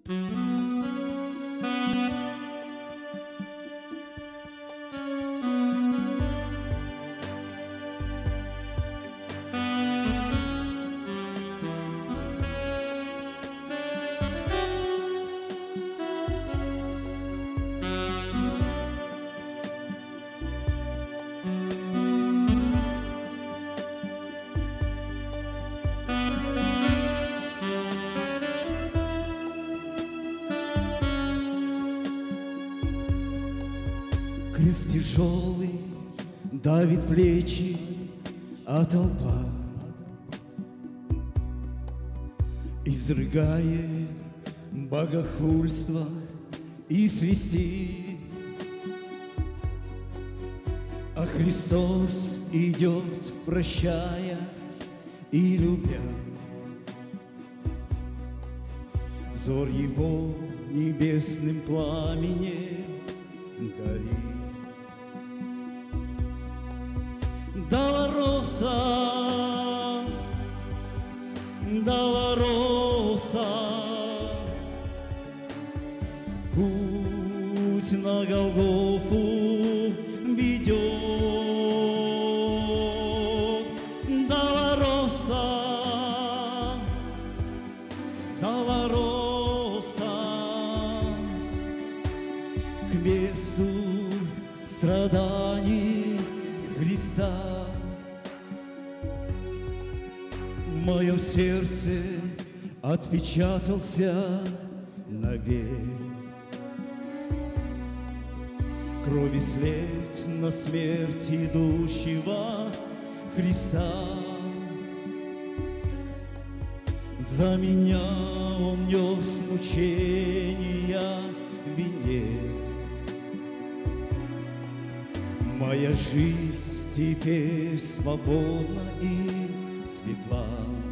Крест тяжелый давит плечи, а толпа изрыгает богохульство и свистит. А Христос идет, прощая и любя. Взор Его небесным пламенем горит. Долороса, Долороса, путь на Голгофу ведет. Долороса, Долороса, к месту страданий Христа. В моем сердце отпечатался навек крови след на смерть идущего Христа. За меня Он нес мучения венец. Моя жизнь теперь свободна и светла.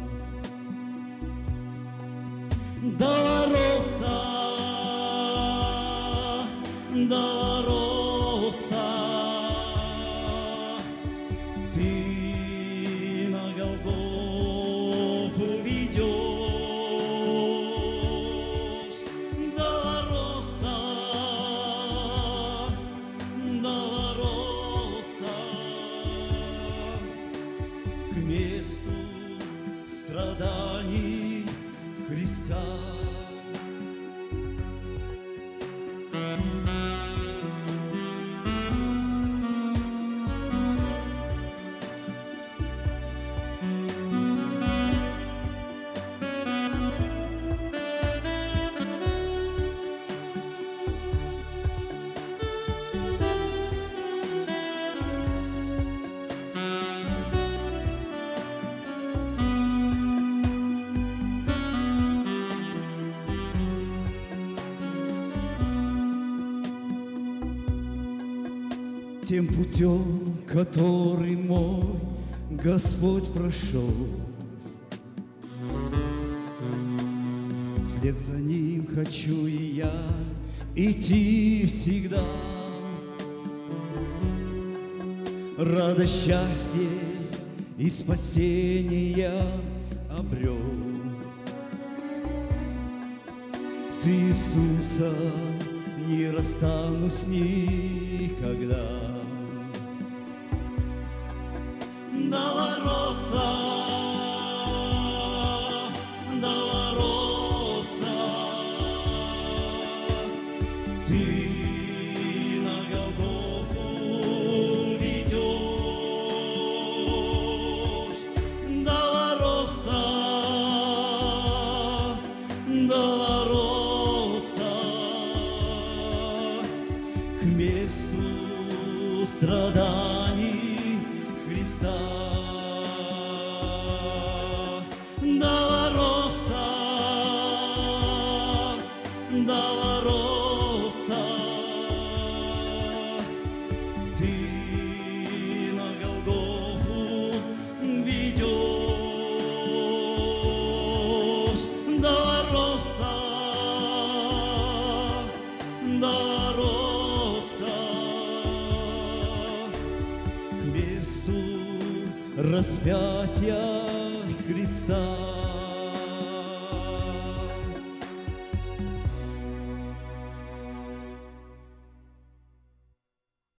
Долороса, Долороса, ты на Голгофу ведешь. Долороса, Долороса, к месту страданий Христа. Тем путем, который мой Господь прошел, вслед за Ним хочу и я идти всегда. Радость, счастье и спасение обрел. С Иисусом не расстанусь никогда. Долороса, Долороса, ты на Голгофу ведешь. Долороса, Долороса, к месту страданий Христа. Долороса, Долороса, ты на Голгофу ведешь. Долороса, Долороса, к месту распятия Христа.